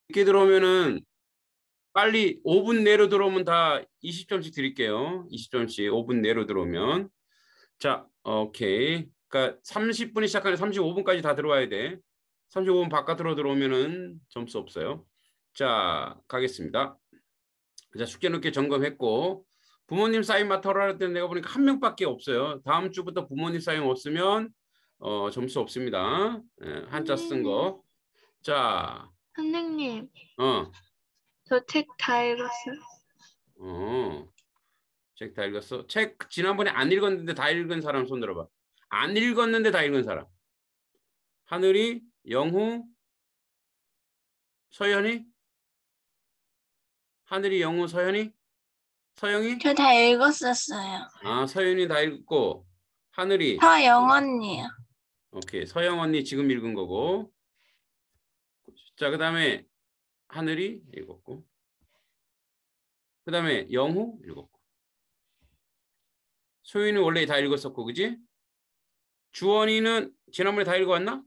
늦게 들어오면은 빨리 5분 내로 들어오면 다 20점씩 드릴게요. 20점씩 5분 내로 들어오면. 자, 오케이. 그러니까 30분이 시작하는데 35분까지 다 들어와야 돼. 35분 바깥으로 들어오면은 점수 없어요. 자, 가겠습니다. 자, 쉽게 늦게 점검했고 부모님 사인 맡아라 할 때는 내가 보니까 한 명밖에 없어요. 다음 주부터 부모님 사인 없으면 점수 없습니다. 한자 쓴 거. 자, 선생님, 어, 저 책 다 읽었어요. 책 다 읽었어? 책 지난번에 안 읽었는데 다 읽은 사람 손 들어봐. 안 읽었는데 다 읽은 사람. 하늘이, 영후, 서연이? 하늘이, 영후, 서연이? 서영이? 저 다 읽었었어요. 아, 서연이 다 읽고 하늘이. 서영언니요. 오케이. 서영 언니 지금 읽은 거고. 자, 그다음에 하늘이 읽었고. 그다음에 영후 읽었고. 소윤이 원래 다 읽었었고, 그지? 주원이는 지난번에 다 읽어왔나?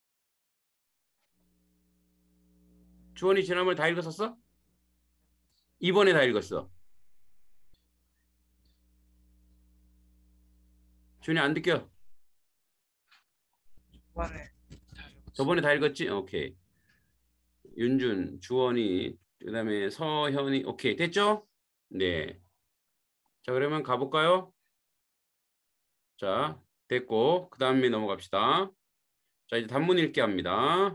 주원이 지난번에 다 읽었었어? 이번에 다 읽었어. 주원이 안 듣겨? 저번에 다 읽었지? 오케이. 윤준, 주원이, 그다음에 서현이. 오케이. 됐죠? 네. 자, 그러면 가볼까요? 자, 됐고 그 다음에 넘어갑시다. 자, 이제 단문 읽기 합니다.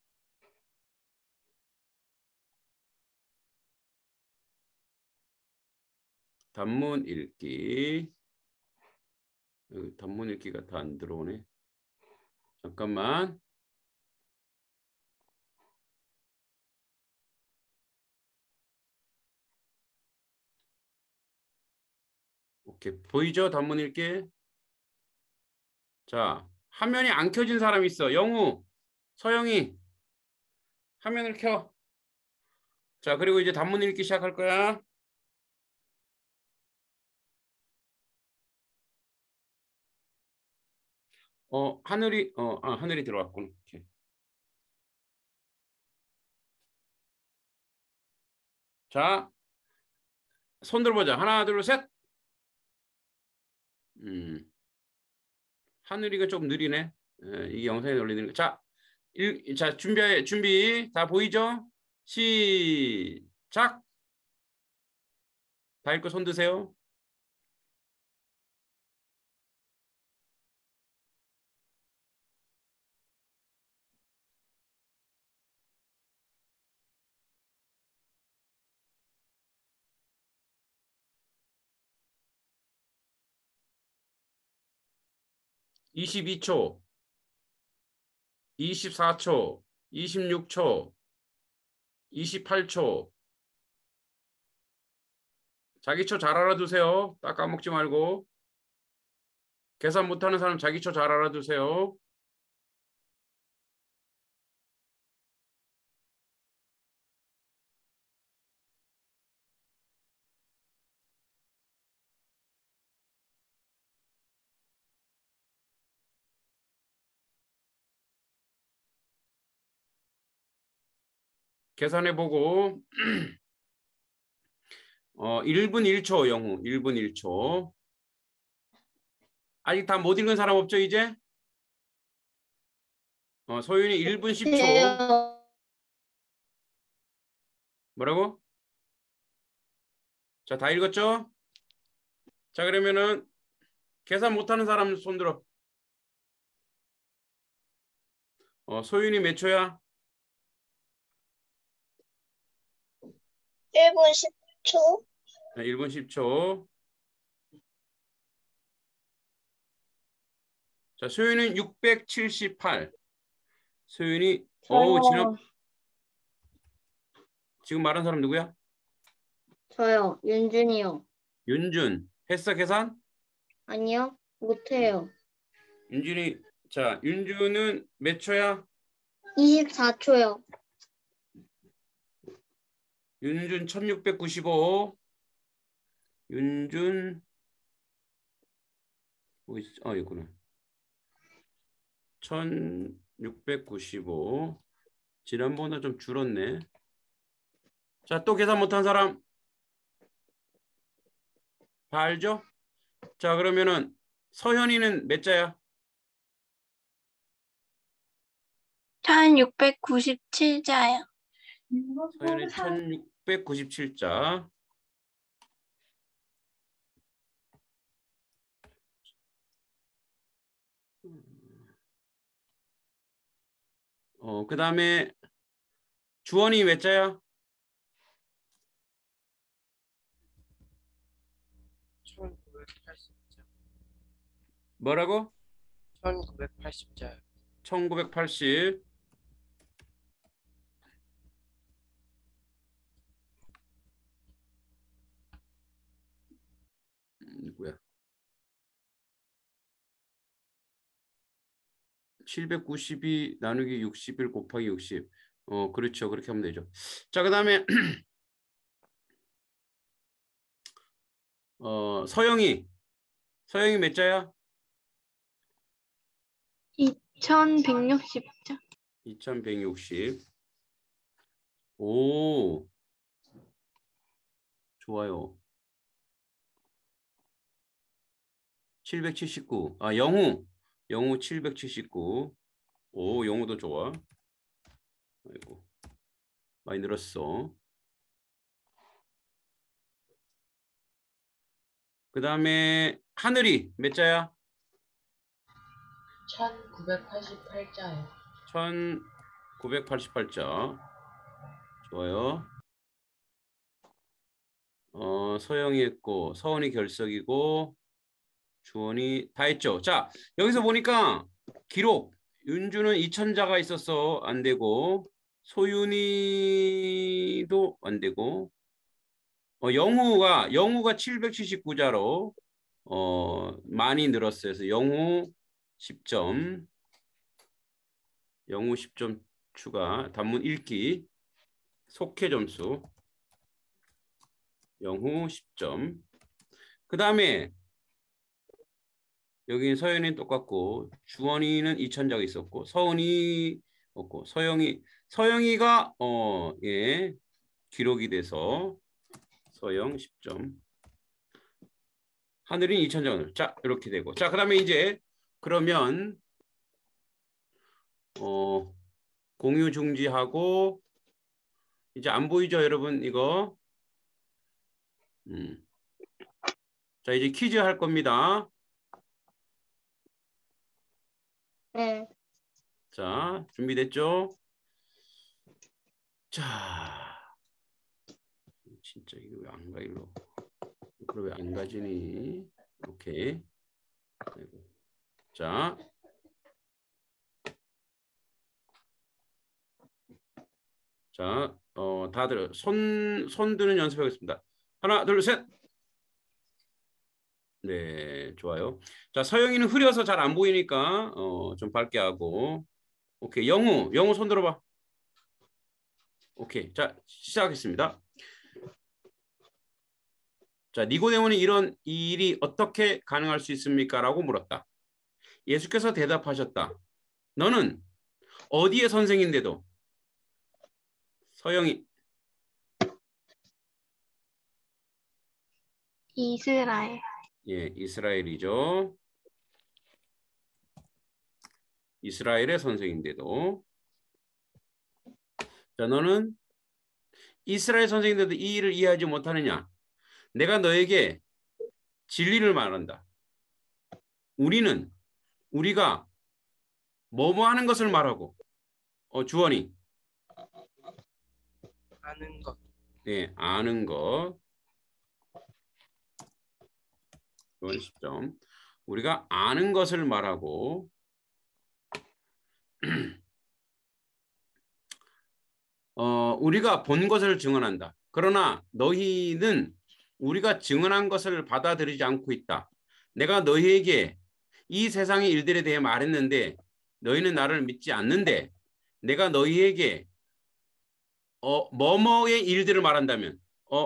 단문 읽기. 여기 단문 읽기가 다 안 들어오네. 잠깐만. 오케이. 보이죠? 단문 읽기. 자, 화면이 안 켜진 사람 있어. 영우, 서영이 화면을 켜. 자, 그리고 이제 단문 읽기 시작할 거야. 하늘이 하늘이 들어왔군. 오케이. 자, 손 들어보자. 하나, 둘, 셋. 하늘이가 좀 느리네. 이 영상에 올리는 거. 자, 자, 준비. 다 보이죠? 시작. 다 읽고 손 드세요. (22초) (24초) (26초) (28초) 자기 초 잘 알아두세요. 딱 까먹지 말고. 계산 못하는 사람 자기 초 잘 알아두세요. 계산해보고 1분 1초 영우 1분 1초. 아직 다 못 읽은 사람 없죠 이제? 소윤이 1분 10초. 뭐라고? 자, 다 읽었죠? 자, 그러면은 계산 못하는 사람 손 들어. 소윤이 몇 초야? 1분 10초. 1분 10초. 자, 소윤이는 678. 소윤이 지금 말한 사람 누구야? 저요, 윤준이요. 윤준. 했어 계산? 아니요, 못해요. 윤준이. 자, 윤준은 몇 초야? 24초요. 윤준 1695. 윤준 이구나. 1695. 지난번보다 좀 줄었네. 자, 또 계산 못한 사람 다 알죠? 자, 그러면은 서현이는 몇 자야? 1697자요. 서현이 1697자. 그 다음에 주원이 몇 자야? 1980자. 뭐라고? 1980자. 1980. 누구야? 792 나누기 61 곱하기 60. 그렇죠. 그렇게 하면 되죠. 자, 그 다음에 서영이 몇 자야? 2160자. 2160. 오, 좋아요. 779. 아, 영우 779. 오, 영우도 좋아. 아이고, 많이 늘었어. 그 다음에 하늘이 몇 자야? 1988자요. 1988자. 좋아요. 서영이 했고, 서원이 결석이고, 주원이 다 했죠. 자, 여기서 보니까 기록 윤주는 2000자가 있어서 안 되고, 소윤이도 안 되고, 영우가 779자로 많이 늘었어요. 그래서 영우 10점, 영우 10점 추가, 단문 읽기, 속해 점수, 영우 10점. 그 다음에 여기 서연이는 똑같고, 주원이는 2000자가 있었고, 서은이 없고, 서영이가 예, 기록이 돼서 서영 10점. 하늘이 2000자. 자, 이렇게 되고. 자, 그다음에 이제 그러면 공유 중지하고 이제 안 보이죠, 여러분? 이거. 자, 이제 퀴즈 할 겁니다. 네. 자, 준비됐죠? 자, 진짜 이거 왜 안 가, 일로. 그럼 왜 안 가지니? 오케이. 아이고. 자. 자, 다들 손 드는 연습하겠습니다. 하나, 둘, 셋. 네, 좋아요. 자, 서영이는 흐려서 잘 안 보이니까 좀 밝게 하고. 오케이, 영우 손 들어봐. 오케이, 자, 시작하겠습니다. 자, 니고데모는 이 일이 어떻게 가능할 수 있습니까? 라고 물었다. 예수께서 대답하셨다. 너는 어디의 선생인데도 서영이 이스라엘. 예, 이스라엘이죠. 이스라엘의 선생인데도 자, 너는 이스라엘 선생인데도 이 일을 이해하지 못하느냐? 내가 너에게 진리를 말한다. 우리가 뭐뭐 하는 것을 말하고 주원이 아는 것. 네, 아는 것. 주원 10점. 우리가 아는 것을 말하고 우리가 본 것을 증언한다. 그러나 너희는 우리가 증언한 것을 받아들이지 않고 있다. 내가 너희에게 이 세상의 일들에 대해 말했는데 너희는 나를 믿지 않는데 내가 너희에게 뭐뭐의 일들을 말한다면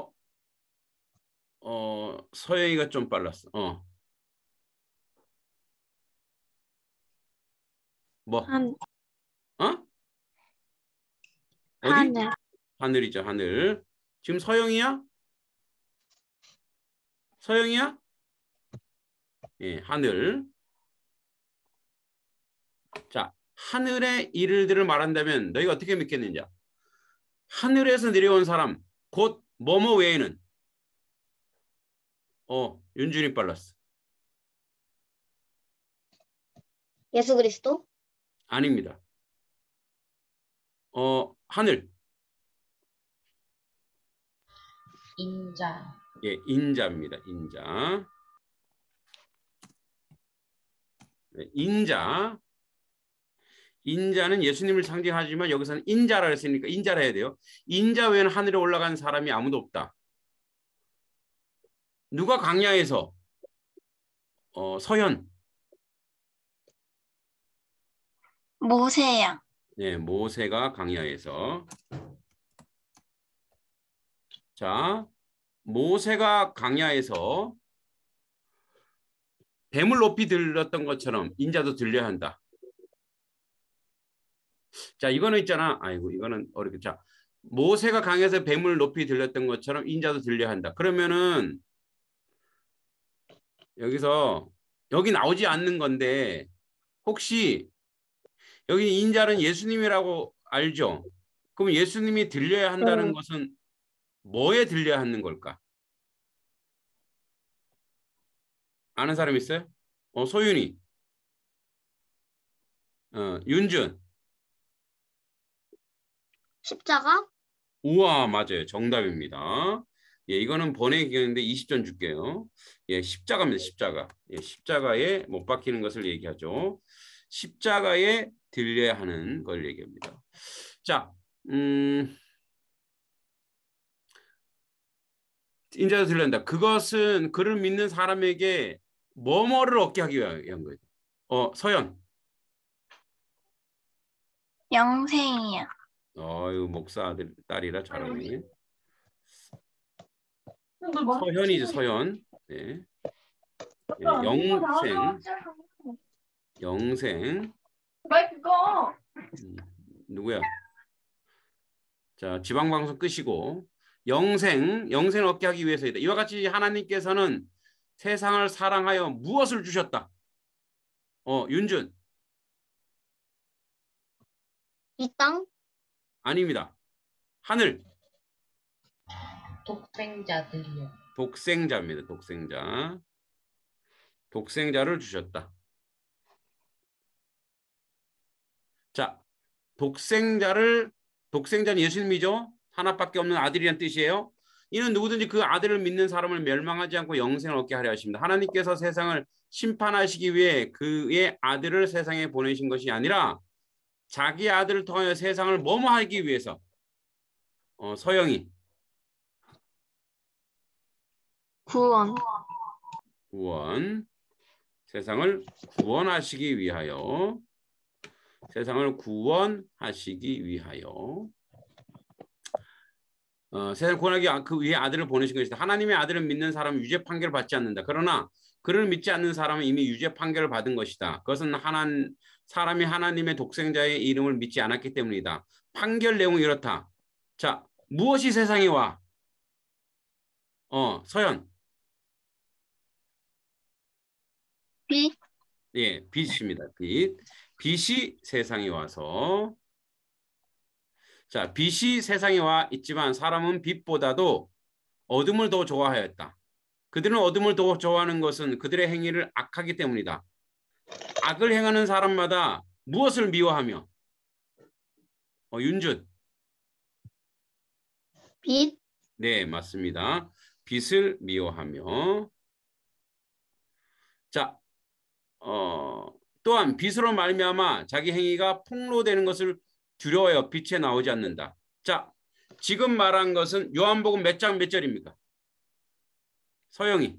서영이가 좀 빨랐어. 뭐? 어디? 하늘. 하늘이죠, 하늘. 지금 서영이야? 서영이야? 예, 하늘. 자, 하늘의 일들을 말한다면 너희가 어떻게 믿겠느냐? 하늘에서 내려온 사람, 곧 뭐뭐 외에는 윤준이 빨랐어. 예수 그리스도? 아닙니다. 하늘. 인자. 예, 인자입니다. 인자. 네, 인자. 인자는 예수님을 상징하지만 여기서는 인자라 했으니까 인자라 해야 돼요. 인자 외에는 하늘에 올라간 사람이 아무도 없다. 누가 광야에서 서현. 모세양. 네, 모세가 광야에서. 자, 모세가 광야에서 뱀을 높이 들었던 것처럼 인자도 들려야 한다. 자, 이거는 있잖아. 아이고, 이거는 어렵게. 자, 모세가 강에서 뱀을 높이 들렸던 것처럼 인자도 들려야 한다. 그러면은 여기서 여기 나오지 않는 건데 혹시 여기 인자는 예수님이라고 알죠? 그럼 예수님이 들려야 한다는 것은 뭐에 들려야 하는 걸까? 아는 사람 있어요? 소윤이. 윤준. 십자가? 우와, 맞아요. 정답입니다. 예, 이거는 번외 기간인데 20점 줄게요. 예, 십자가입니다. 십자가. 예, 십자가에 못 박히는 것을 얘기하죠. 십자가에 들려야 하는 걸 얘기합니다. 자, 인자도 들린다. 그것은 그를 믿는 사람에게 뭐뭐를 얻게 하기 위한 거예요. 서연. 영생이요. 이거 목사 아들 딸이라 잘하네. 서현이죠, 서현. 네. 예, 영생. 누구야? 자, 지방방송 끄시고 영생을 얻게 하기 위해서이다. 이와 같이 하나님께서는 세상을 사랑하여 무엇을 주셨다? 윤준. 이 땅? 아닙니다. 하늘. 독생자들이요. 독생자입니다. 독생자. 독생자를 주셨다. 자, 독생자는 예수님이죠. 하나밖에 없는 아들이란 뜻이에요. 이는 누구든지 그 아들을 믿는 사람을 멸망하지 않고 영생을 얻게 하려 하십니다. 하나님께서 세상을 심판하시기 위해 그의 아들을 세상에 보내신 것이 아니라 자기 아들을 통하여 세상을 뭐뭐 하기 위해서. 서영이. 구원. 세상을 구원하시기 위하여. 세상을 구원하시기 위하여. 세상을 구원하기 그 위해 아들을 보내신 것이다. 하나님의 아들을 믿는 사람은 유죄 판결을 받지 않는다. 그러나 그를 믿지 않는 사람은 이미 유죄 판결을 받은 것이다. 그것은 사람이 하나님의 독생자의 이름을 믿지 않았기 때문이다. 판결 내용이 이렇다. 자, 무엇이 세상에 와? 서연. 빛. 예, 빛입니다. 빛. 빛이 세상에 와서. 자, 빛이 세상에 와 있지만 사람은 빛보다도 어둠을 더 좋아하였다. 그들은 어둠을 더 좋아하는 것은 그들의 행위를 악하기 때문이다. 악을 행하는 사람마다 무엇을 미워하며? 윤준. 빛? 네, 맞습니다. 빛을 미워하며. 자, 또한 빛으로 말미암아 자기 행위가 폭로되는 것을 두려워하여 빛에 나오지 않는다. 자, 지금 말한 것은 요한복음 몇 장 몇 절입니까? 서영이.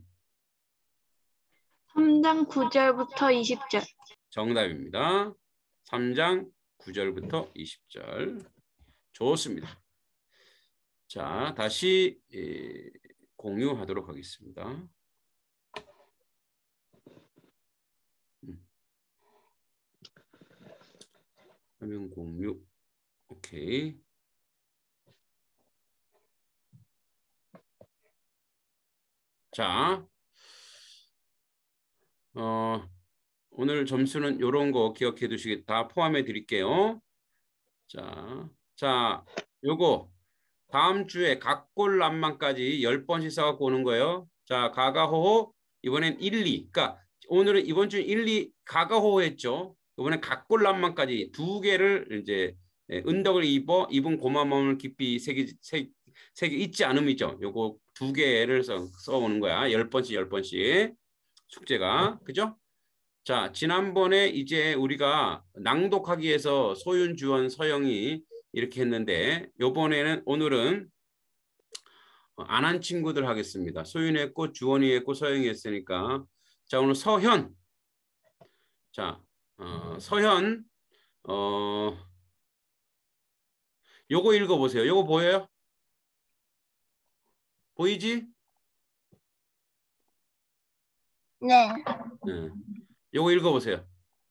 3장 9절부터 20절. 정답입니다. 3장 9절부터 20절. 좋습니다. 자, 다시 공유하도록 하겠습니다. 화면 공유. 오케이. 자, 오늘 점수는 요런 거 기억해 두시겠다. 다 포함해 드릴게요. 자, 요거 다음 주에 각골난만까지 10번씩 써갖고 오는 거예요. 자, 가가호호 이번엔 1, 2. 그러니까 오늘은 이번 주 1, 2 가가호호 했죠. 이번엔 각골난만까지 2개를 이제 은덕을 입은 고마움을 깊이 새기 잊지 않음이죠. 요거 2개를 써오는 거야. 10번씩 10번씩 숙제가. 그죠? 자, 지난번에 이제 우리가 낭독하기 위해서 소윤, 주원, 서영이 이렇게 했는데 오늘은 안 한 친구들 하겠습니다. 소윤이 했고 주원이 했고 서영이 했으니까 자, 오늘 서현. 자, 서현 요거 읽어보세요. 요거 보여요? 보이지? 네. 네. 요거 읽어보세요.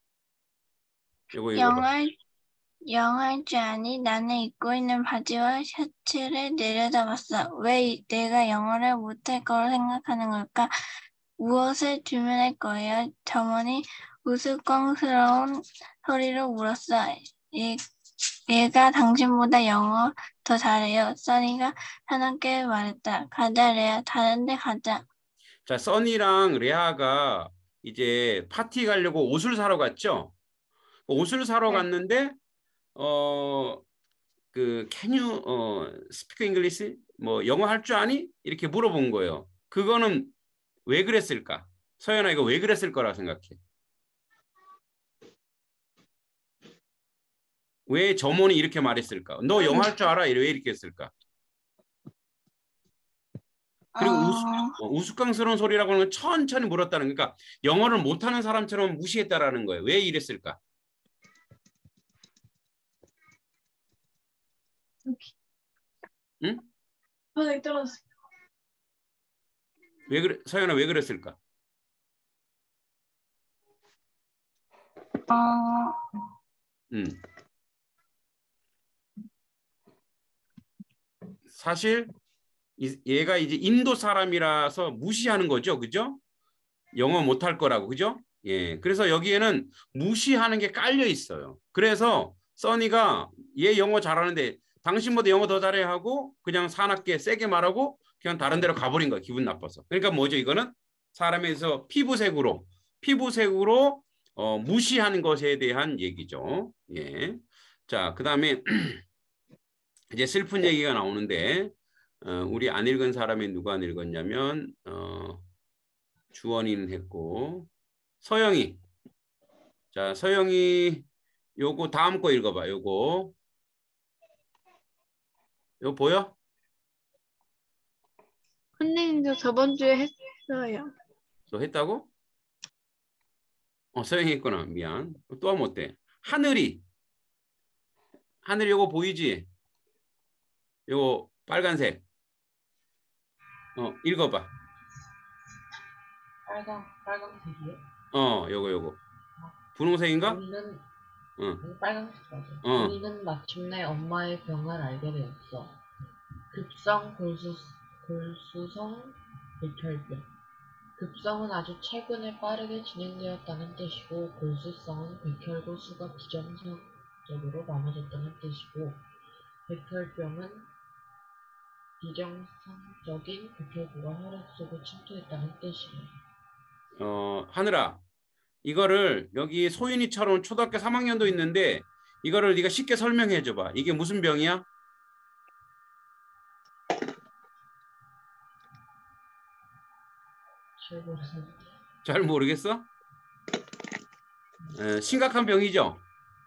요거 읽어봐. 영할 줄 아니 나는 입고 있는 바지와 셔츠를 내려다봤어. 왜 내가 영어를 못할 거로 생각하는 걸까? 무엇을 주문할 거예요? 점원이 우스꽝스러운 소리로 물었어. 얘가 당신보다 영어 더 잘해요. 써니가 사납게 말했다. 가자 레아, 다른 데 가자. 자, 써니랑 레아가 이제 파티 가려고 옷을 사러 갔죠? 옷을 사러 네. 갔는데 can you speak English? 뭐 영어 할 줄 아니? 이렇게 물어본 거예요. 그거는 왜 그랬을까? 서연아, 이거 왜 그랬을 거라고 생각해? 왜 점원이 이렇게 말했을까? 너 영어 할 줄 알아? 왜 이렇게 했을까? 그리고 우스꽝스러운 소리라고 하는 건 천천히 물었다는 거니까 그러니까 영어를 못하는 사람처럼 무시했다라는 거예요. 왜 이랬을까? 응? 바닥에 떨어졌어. 왜 그래? 서연아, 왜 그랬을까? 사실 얘가 이제 인도 사람이라서 무시하는 거죠, 그죠? 영어 못할 거라고, 그죠? 예, 그래서 여기에는 무시하는 게 깔려 있어요. 그래서 써니가 얘 영어 잘하는데 당신보다 영어 더 잘해 하고 그냥 사납게 세게 말하고 그냥 다른 데로 가버린 거야, 기분 나빠서. 그러니까 뭐죠, 이거는 사람에서 피부색으로 무시하는 것에 대한 얘기죠. 예, 자, 그다음에 이제 슬픈 얘기가 나오는데 우리 안 읽은 사람이 누가 안 읽었냐면 주원이는 했고 서영이. 자, 서영이 요거 다음 거 읽어봐. 요거 보여? 선생님, 저 저번 주에 했어요. 너 했다고? 서영이 했구나. 미안. 또 하면 어때? 하늘이 요거 보이지? 요거 빨간색. 읽어봐. 빨강색이요? 요거. 분홍색인가? 우리는 빨강색 맞아. 우리는 마침내 엄마의 병을 알게 되었어. 급성 골수성 백혈병. 급성은 아주 최근에 빠르게 진행되었다는 뜻이고 골수성은 백혈구 수가 비정상적으로 많아졌다는 뜻이고 백혈병은 비정상적인 백혈구가 혈액 속에 침투했다는 뜻이에요. 하늘아, 이거를 여기 소윤이처럼 초등학교 3학년도 있는데 이거를 네가 쉽게 설명해 줘봐. 이게 무슨 병이야? 잘 모르겠어? 심각한 병이죠?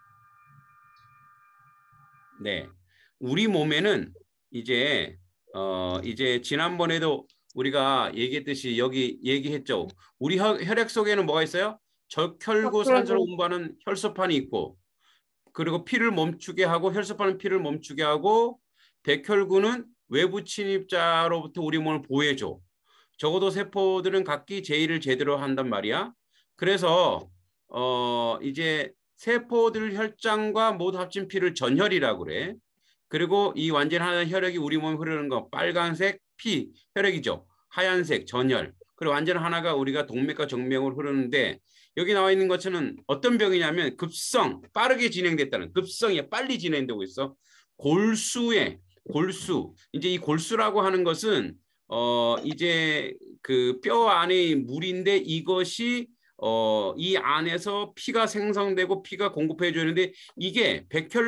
네. 우리 몸에는 이제 지난번에도 우리가 얘기했듯이 여기 얘기했죠. 우리 혈액 속에는 뭐가 있어요? 적혈구 산소를 운반하는 혈소판이 있고 그리고 피를 멈추게 하고 혈소판은 피를 멈추게 하고 백혈구는 외부 침입자로부터 우리 몸을 보호해줘. 적어도 세포들은 각기 제1을 제대로 한단 말이야. 그래서 이제 세포들 혈장과 모두 합친 피를 전혈이라고 그래. 그리고 이 완전한 혈액이 우리 몸에 흐르는 거 빨간색 피 혈액이죠. 하얀색 전혈. 그리고 완전 하나가 우리가 동맥과 정맥으로 흐르는데 여기 나와 있는 것은 어떤 병이냐면 급성, 빠르게 진행됐다는 급성이 빨리 진행되고 있어. 골수에 골수. 이제 이 골수라고 하는 것은 이제 그 뼈 안에 물인데 이것이 이 안에서 피가 생성되고 피가 공급해 주는데 이게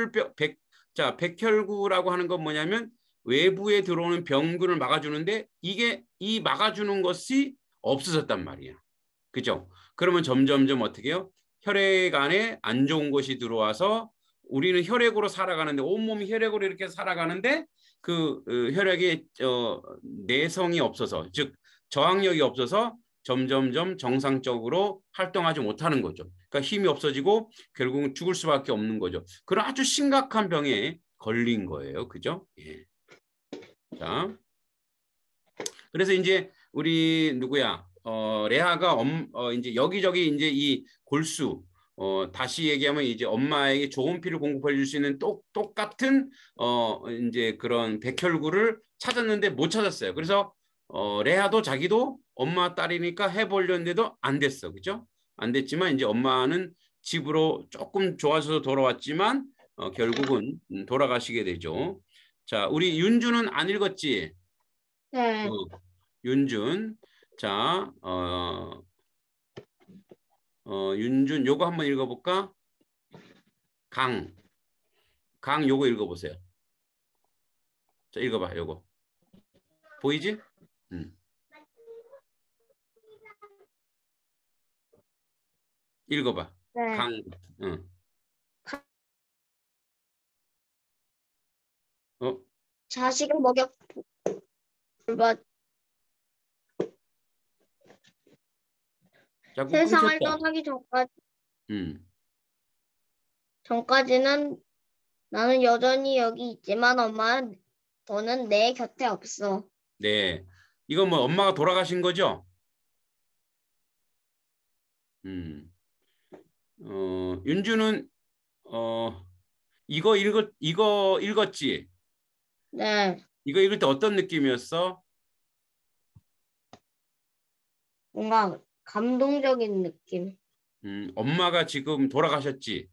백혈구라고 하는 건 뭐냐면 외부에 들어오는 병균을 막아주는데 이게 이 막아주는 것이 없어졌단 말이야. 그죠? 그러면 점점점 어떻게 해요? 혈액 안에 안 좋은 것이 들어와서 우리는 혈액으로 살아가는데 온몸이 혈액으로 이렇게 살아가는데 그 혈액의 내성이 없어서 즉 저항력이 없어서 점점점 정상적으로 활동하지 못하는 거죠. 그러니까 힘이 없어지고 결국은 죽을 수밖에 없는 거죠. 그런 아주 심각한 병에 걸린 거예요. 그죠? 예. 자, 그래서 이제 우리 누구야? 레아가 이제 여기저기 이제 이 골수 다시 얘기하면 이제 엄마에게 좋은 피를 공급해 줄 수 있는 똑같은 이제 그런 백혈구를 찾았는데 못 찾았어요. 그래서 레아도 자기도 엄마 딸이니까 해보려는데도 안 됐어. 그죠? 안 됐지만 이제 엄마는 집으로 조금 좋아져서 돌아왔지만 결국은 돌아가시게 되죠. 자, 우리 윤주는 안 읽었지? 네. 윤준. 자, 윤준 요거 한번 읽어볼까? 강 요거 읽어보세요. 자, 읽어봐 요거. 보이지? 읽어봐. 네. 강. 자식은 먹여 자꾸 세상을 끊겼다. 떠나기 전까지는 나는 여전히 여기 있지만 엄마 너는 내 곁에 없어. 네. 이건 뭐 엄마가 돌아가신 거죠? 윤주는 이거 읽었지? 네. 이거 읽을 때 어떤 느낌이었어? 뭔가 감동적인 느낌. 엄마가 지금 돌아가셨지?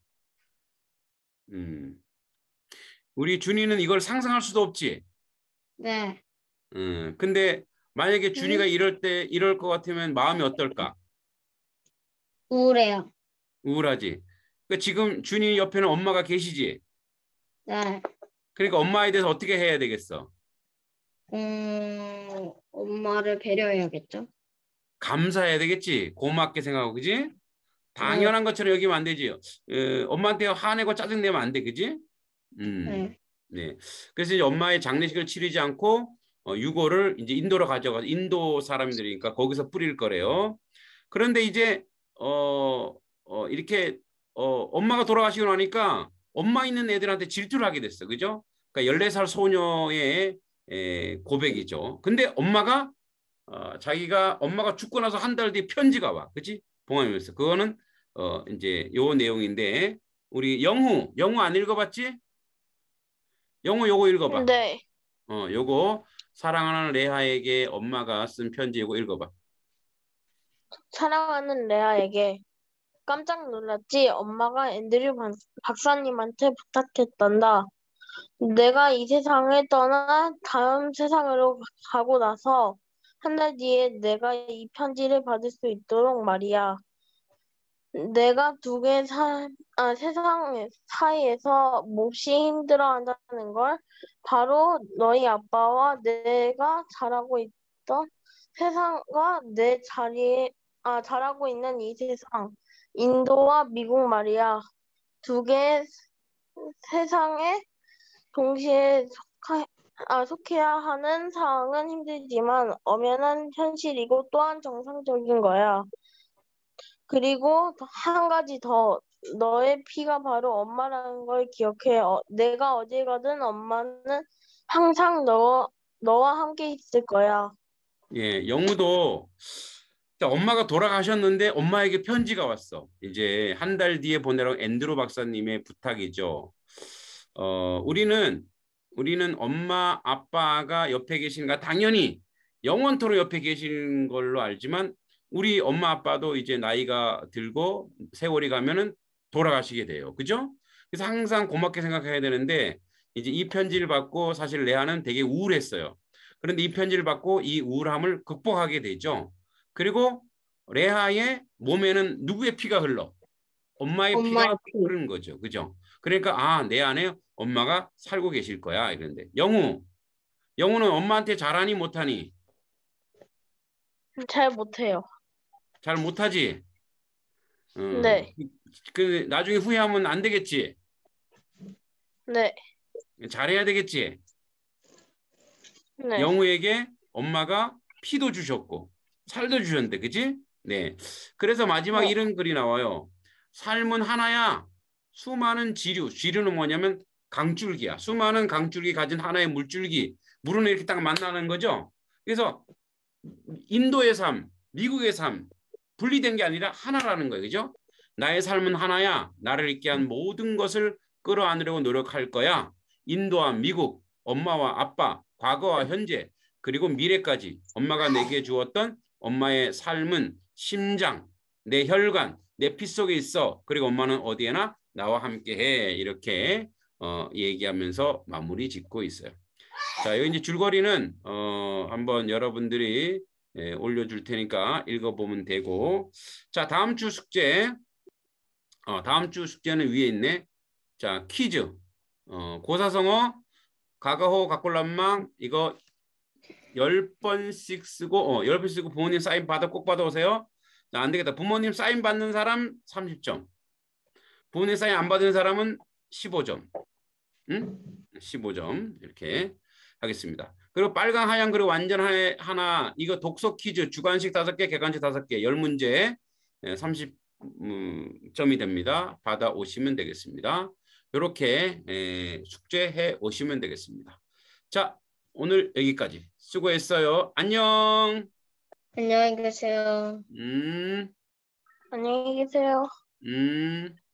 우리 준이는 이걸 상상할 수도 없지? 네. 근데 만약에 준이가 이럴 것 같으면 마음이 어떨까? 우울해요. 우울하지? 그러니까 지금 준이 옆에는 엄마가 계시지? 네. 그러니까 엄마에 대해서 어떻게 해야 되겠어? 엄마를 배려해야겠죠. 감사해야 되겠지? 고맙게 생각하고, 그지? 당연한 것처럼 여기면 안 되지. 엄마한테 화내고 짜증내면 안 돼, 그지? 네. 네. 그래서 이제 엄마의 장례식을 치르지 않고 유골을 이제 인도로 가져가서 인도 사람들이니까 거기서 뿌릴 거래요. 그런데 이제 이렇게 엄마가 돌아가시고 나니까 엄마 있는 애들한테 질투를 하게 됐어, 그죠? 그러니까 14살 소녀의 고백이죠. 근데 엄마가 자기가 엄마가 죽고 나서 한 달 뒤에 편지가 와, 그지? 봉화면서 그거는 이제 요 내용인데 우리 영우 안 읽어봤지? 영우 요거 읽어봐. 네. 요거 사랑하는 레아에게 엄마가 쓴 편지 요거 읽어봐. 사랑하는 레아에게 깜짝 놀랐지? 엄마가 앤드류 박사님한테 부탁했단다. 내가 이 세상을 떠나 다음 세상으로 가고 나서 한 달 뒤에 내가 이 편지를 받을 수 있도록 말이야. 내가 두 개의 세상 사이에서 몹시 힘들어한다는 걸 바로 너희 아빠와 내가 잘하고 있던 세상과 내 자리에 잘하고 있는 이 세상, 인도와 미국 말이야. 두 개의 세상에 동시에 속해야 하는 상황은 힘들지만 엄연한 현실이고 또한 정상적인 거야. 그리고 한 가지 더, 너의 피가 바로 엄마라는 걸 기억해. 내가 어딜 가든 엄마는 항상 너와 함께 있을 거야. 예, 영우도 엄마가 돌아가셨는데 엄마에게 편지가 왔어. 이제 한 달 뒤에 보내라고 앤드루 박사님의 부탁이죠. 우리는 엄마 아빠가 옆에 계시니까 당연히 영원토록 옆에 계신 걸로 알지만 우리 엄마 아빠도 이제 나이가 들고 세월이 가면은 돌아가시게 돼요. 그죠? 그래서 항상 고맙게 생각해야 되는데 이제 이 편지를 받고 사실 레아는 되게 우울했어요. 그런데 이 편지를 받고 이 우울함을 극복하게 되죠. 그리고 레아의 몸에는 누구의 피가 흘러? 엄마의 피가 흐르는 거죠. 그죠? 그러니까 아, 내 안에 엄마가 살고 계실 거야. 이런데 영우는 엄마한테 잘하니 못하니? 잘 못해요. 잘 못하지? 네. 그 나중에 후회하면 안 되겠지? 네. 잘해야 되겠지? 네. 영우에게 엄마가 피도 주셨고 살도 주셨는데, 그치? 네. 그래서 마지막 네. 이런 글이 나와요. 삶은 하나야. 수많은 지류는 뭐냐면 강줄기야. 수많은 강줄기 가진 하나의 물줄기. 물은 이렇게 딱 만나는 거죠. 그래서 인도의 삶, 미국의 삶 분리된 게 아니라 하나라는 거예요. 그죠? 나의 삶은 하나야. 나를 있게 한 모든 것을 끌어안으려고 노력할 거야. 인도와 미국, 엄마와 아빠, 과거와 현재, 그리고 미래까지 엄마가 내게 주었던 엄마의 삶은 심장, 내 혈관, 내 피 속에 있어. 그리고 엄마는 어디에나 나와 함께해. 이렇게 얘기하면서 마무리 짓고 있어요. 자, 여기 이제 줄거리는 한번 여러분들이 올려줄 테니까 읽어보면 되고, 자, 다음 주 숙제는 위에 있네. 자, 퀴즈. 고사성어, 가가호, 가꼴란망 이거 10번씩 쓰고 10번 쓰고 부모님 사인 꼭 받아오세요. 자, 안 되겠다. 부모님 사인 받는 사람 30점. 부모님 사인 안 받은 사람은 15점. 응? 15점 이렇게 하겠습니다. 그리고 빨강, 하얀, 그리고 완전 하나 이거 독서 퀴즈 주관식 5개, 객관식 5개 10문제 30점이 됩니다. 받아오시면 되겠습니다. 이렇게 숙제해 오시면 되겠습니다. 자, 오늘 여기까지. 수고했어요. 안녕. 안녕히 계세요. 안녕히 계세요.